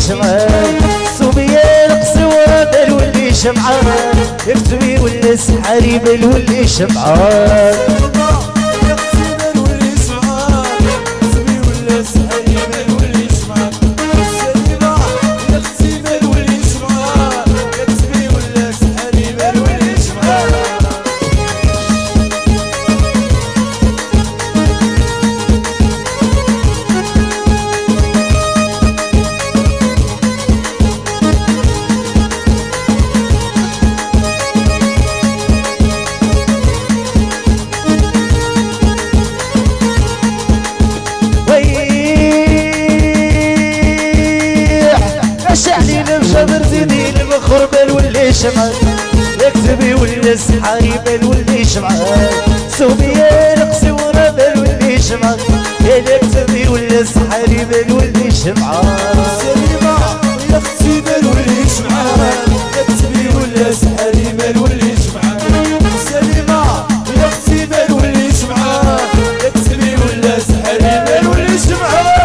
شمعان صوبيا القصوره بالولي شمعان يكتبي ولا سحاري بالولي شمعان يكتبي ولا سحاري بالولي شمعان صوبيا القصوره بالولي شمعان يكتبي ولا سحاري بالولي شمعان سليمة يا اختي بالولي شمعان يكتبي ولا سحاري بالولي شمعان سليمة يا اختي بالولي شمعان يكتبي ولا سحاري بالولي شمعان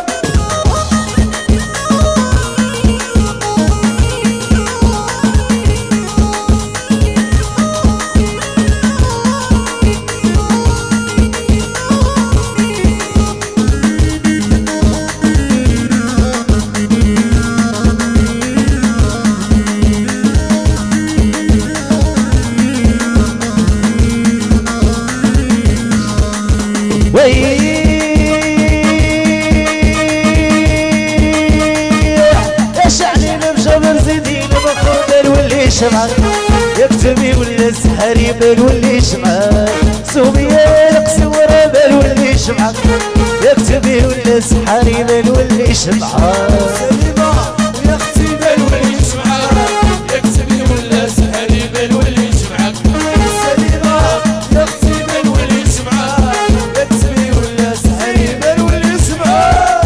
يكتبي ولا سحاري بالولي شمعان صوبيا القصوره بالولي شمعان يكتبي ولا سحاري بالولي شمعان سليمة يا اختي بالولي شمعان يكتبي ولا سحاري بالولي شمعان سليمة يا اختي بالولي شمعان يكتبي ولا سحاري بالولي شمعان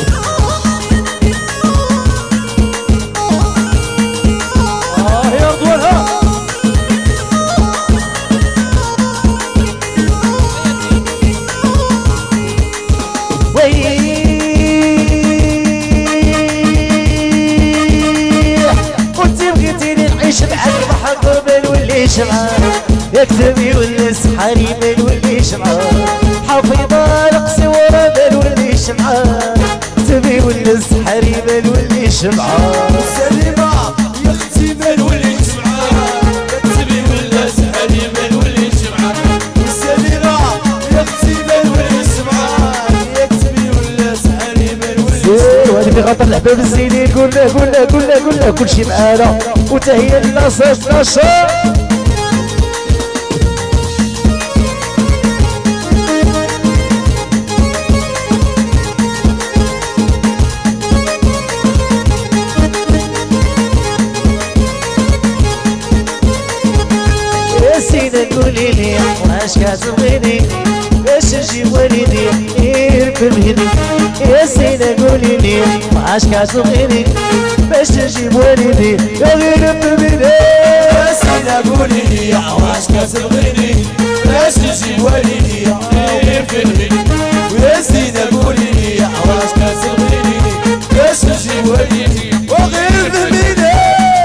يا رضوانها شمعان يكتبي ولا سحاري بالولي شمعان حافظة القصوره بالولي شمعان يكتبي ولا سحاري بالولي شمعان سليمة يا اختي بالولي شمعان يكتبي ولا سحاري بالولي شمعان سليمة يا اختي بالولي شمعان يكتبي ولا سحاري بالولي شمعان وهذه في خاطر الحباب الزينين قلنا كل شي معانا وتهيا للنشاط قولي لي واش كتبغيني باش نجي والدي يركب هدي يا سيدة قولي لي واش كتبغيني باش نجيب والدي يركب هدي يا سيدة قولي لي واش كتبغيني باش نجيب والدي يركب هدي يا سيدة قولي لي واش كتبغيني باش نجيب والدي وغير ذنبي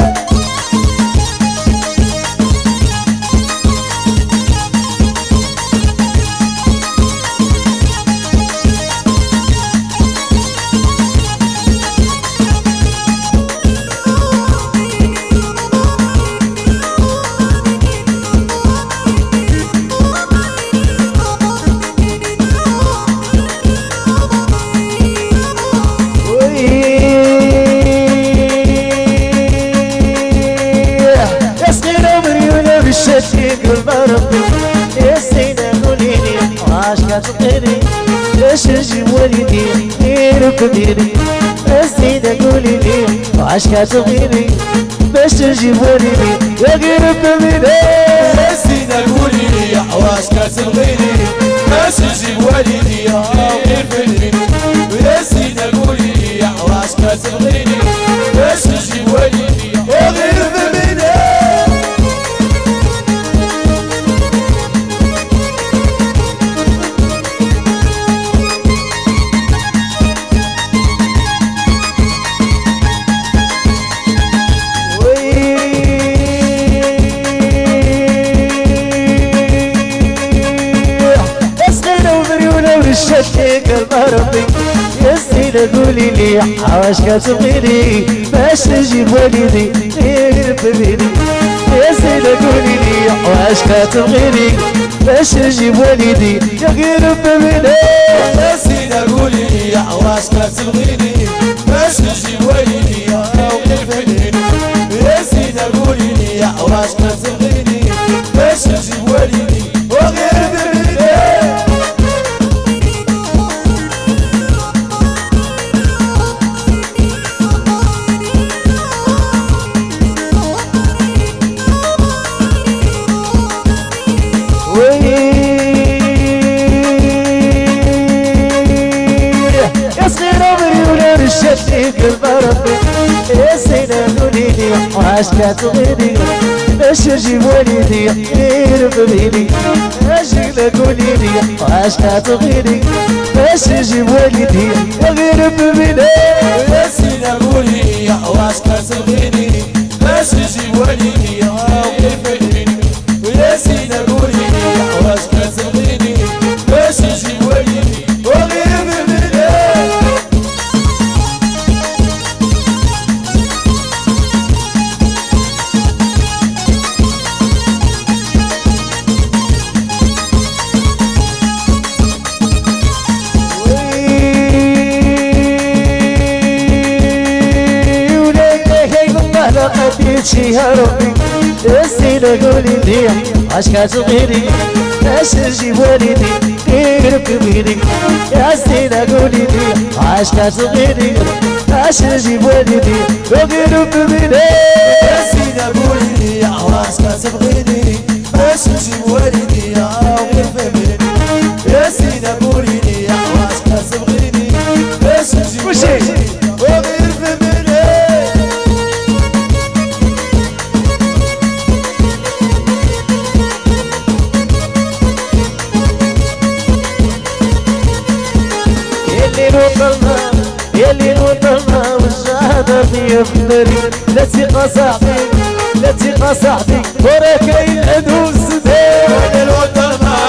يا سيدة قولي لي واش كتبغيني باش نجيب والدي يركب هدي يا سيدة قولي لي واش كتبغيني باش نجيب والدي يركب هدي يا سيدة قولي لي واش كتبغيني باش نجيب والدي يركب هدي يا سيدة قولي لي واش كتبغيني باش نجيب والدي يركب هدي ربي يا زينة قولي لي عواش كتبغيني باش نجيب والدي غير ببيني يا زينة قولي لي عواش كتبغيني باش نجيب والدي غير ببيني يا زينة قولي لي عواش كتبغيني باش نجيب والدي غير ببيني يا زينة قولي لي عواش كتبغيني باش نجيب والدي وغير ببيني شتي قلب ربي يا زينة قولي لي عواش كتبغيني باش نجيب والدي غير ببيني يا زينة قولي لي عواش كتبغيني باش نجيب والدي غير ببيني يا زينة قولي لي عواش كتبغيني باش نجيب والدي غير ببيني يا زينة قولي لي عواش كتبغيني باش نجيب والدي وغير ببيني لقيتشي يا ربي يا زينة قولي لي عاش كتبغيني باش نجيب والدي غير بيدي يا زينة قولي لي عاش كتبغيني باش نجيب والدي غير بيدي يا زينة قولي لي عواش كتبغيني باش نجيب والدي غير بيدي يا زينة قولي لي عواش كتبغيني باش نجيب والدي وغير بيدي يلي وطلنا والشهادة في فدري لا ثقة صاحبي لا ثقة صاحبي وراك العدو السداد يلي وطلنا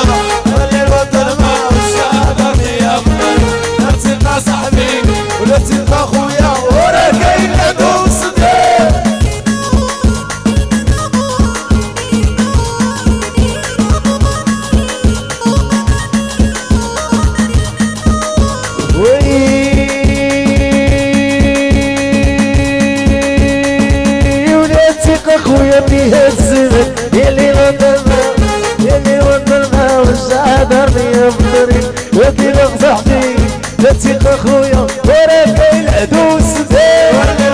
والشهادة في فدري لا ثقة صاحبي ولا ثقة خويا وراك العدو السداد خويا بيها الزمن يلي وطلنا والشهادة في فدري ودي صاحبي لا ثقة خويا وراك العدو السداد يلي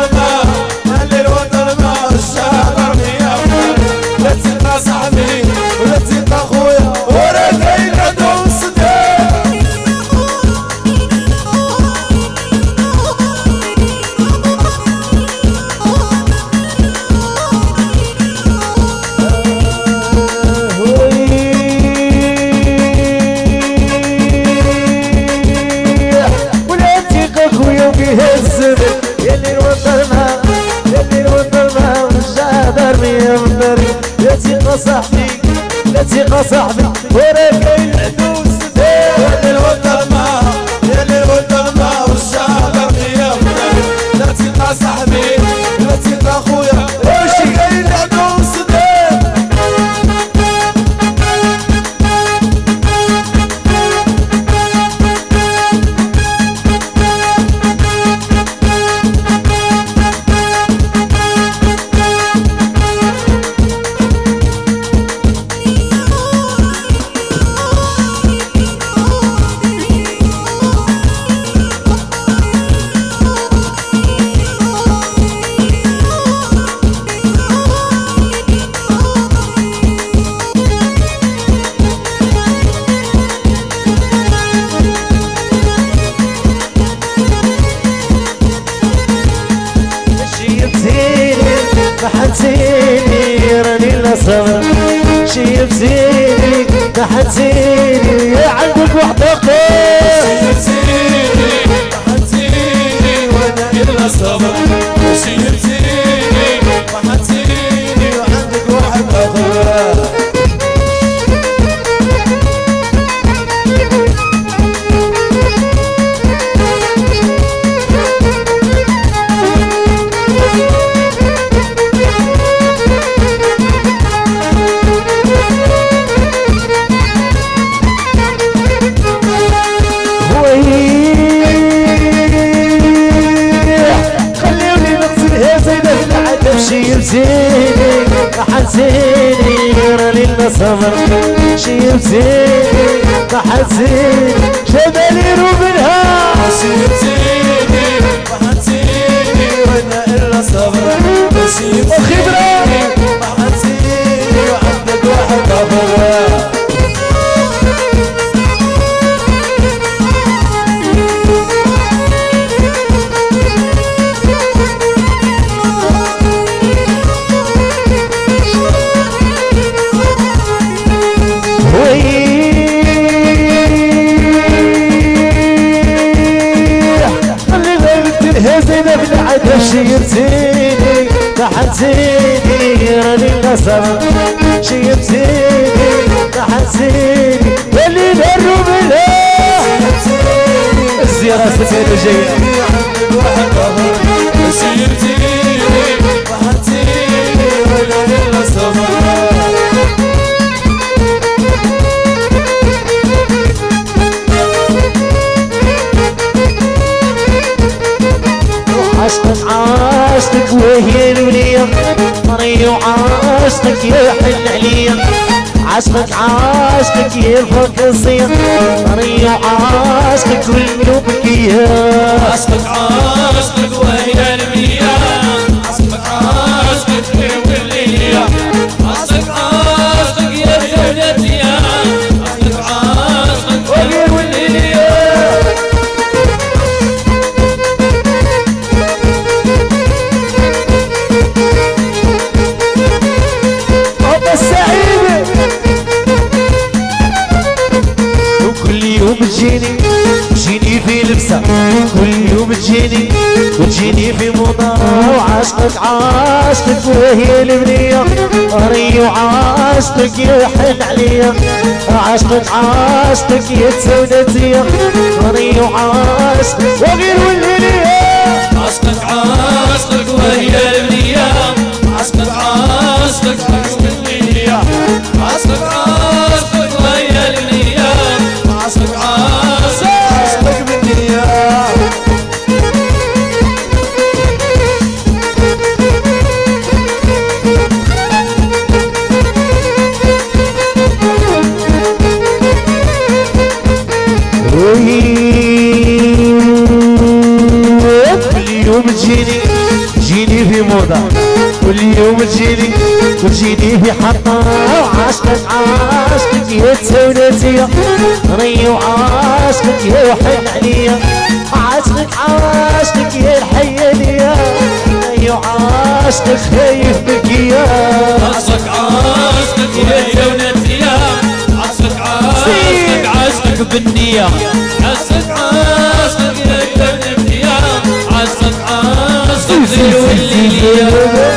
وطلنا والشهادة في فدري لا ثقة صاحبي ولا ثقة خويا وراك العدو السداد يلي وطلنا والشهادة في فدري لا ثقة صاحبي لا ثقة صاحبي وراك العدو السداد يلي وطلنا والشهادة في فدري لا ثقة صاحبي لا ثقة خويا وراك العدو السداد حتزيني راني لا صبر شي بزيني ما حتزيني عندك وحدة شي بزيني وانا الا صبر شي بزيني ما حتزيني وعندك واحد اخر لنا صبر شي مزيني ما حتزيد جمالي روبنها شي مزيني ما حتزيني وانا الا صبر شي مزيني ما حتزيني وعندك واحد افضل زينب العدا شيبتيني ما حتزيني راني نصر شيبتيني ما حتزيني اللي نهرب لها الزيارة ستين جاية شيبتيني ما حتزيني راني نصر عاشقك وهي الولية طري وعاشقك يحن عليا عاشقك يفرق الصيام طري وعاشقك والقلوب بكية عاشقك وهي الولية عاشقك والولية عاشقك يا زوجتي عاشقك وهي الولية السعيدة وكل يوم تجيني في لبسة كل يوم تجيني في موضة عاشقك وهي البنية طري وعاشقك يحن عليا عاشقك يا تسودتي طري وعاشقك وغير والهنية عاشقك وهي البنية عاشقك والولية عاشقك وهي البنية عاشقك بالنية كل يوم تجيني في موضة كل يوم تجيني في حطة عاشقك يا تسودتي ري وعاشقك يحن عليا عاشقك يا الحيانية ري وعاشقك خايف بكيا عاشقك يا زوجتي عاشقك بالنية عاشقك يا زوجتي عاشقك بالولية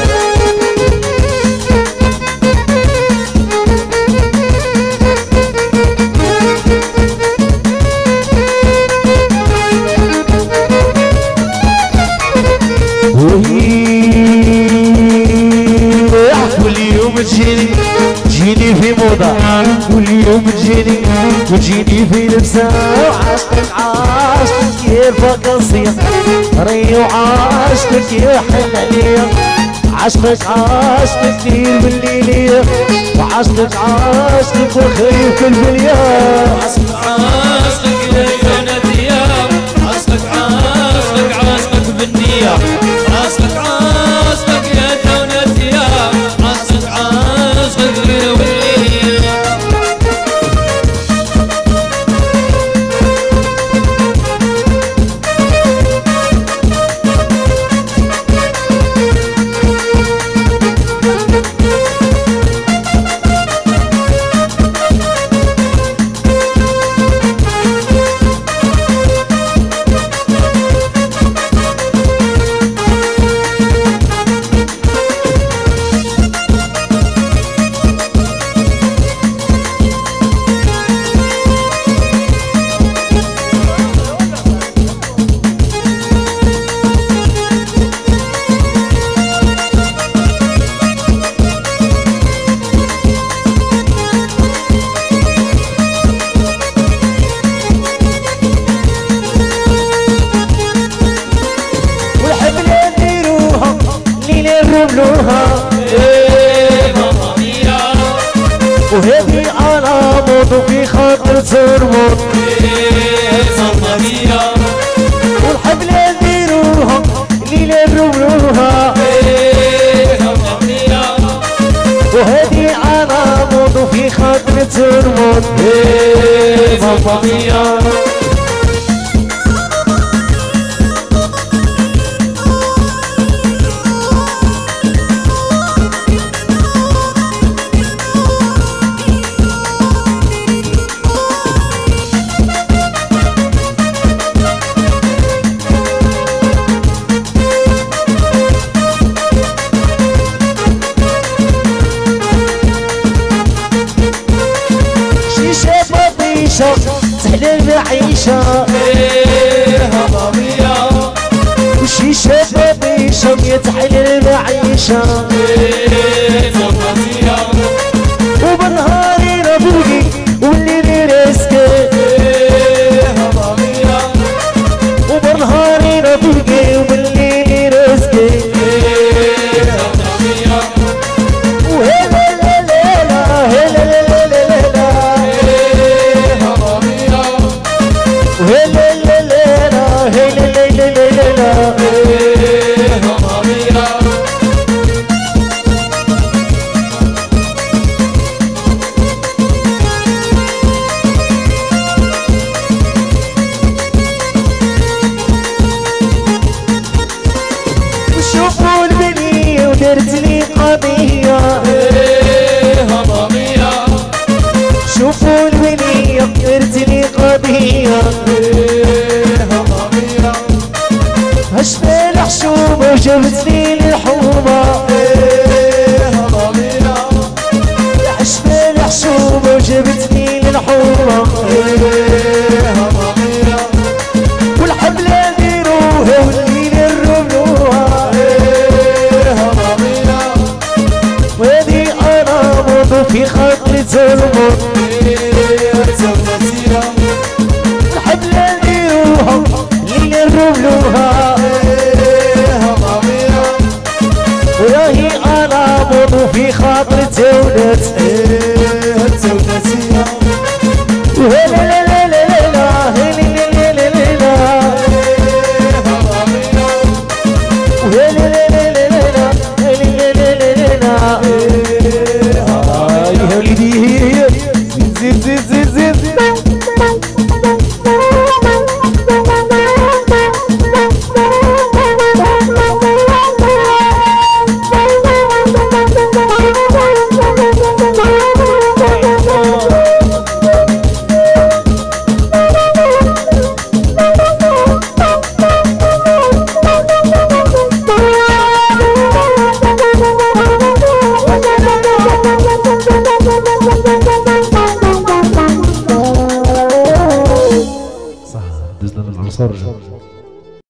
كل يوم تجيني في موضة كل يوم تجيني في لبسة عاشقك يرفق الصيام ري وعاشقك يحن عليا عاشقك كثير بالليلية وعاشقك وخايف البلية عاشقك يا زوجتي عاشقك بالنية عاشقك يا زوجتي عاشقك بالولية وهذه انا موضوع في خاطر تربط والحبل نديروها الليلة نروها وهذه انا موضوع في خاطر تربط ماما ميا تحلى المعيشة وشيشة بابيشة تحلى المعيشة وبالنهار ربوقي والليل رزقي وبالنهار ربوقي والليل رزقي وهلا لا لا لا هلا لا لا لا لا وهلا لا لا لا هلا لا لا لا لا وشوفوا البنية ودرت لي قضية شوفوا البنية ودرت لي قضية هشفى الحشومة وجبت لي الحومة هشفى الحشومة وجبت لي الحومة والحبلة نديروها والليل نرملوها وهذه انا موضوع في خاطري تربط